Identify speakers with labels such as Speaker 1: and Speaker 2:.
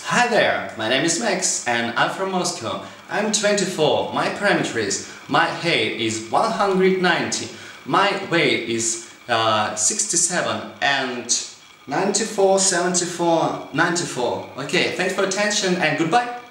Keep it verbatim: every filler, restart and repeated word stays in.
Speaker 1: Hi there, my name is Max and I'm from Moscow. I'm twenty-four, my parameters, my height is one hundred ninety, my weight is uh, sixty-seven and ninety-four, seventy-four, ninety-four. Okay, thanks for attention and goodbye.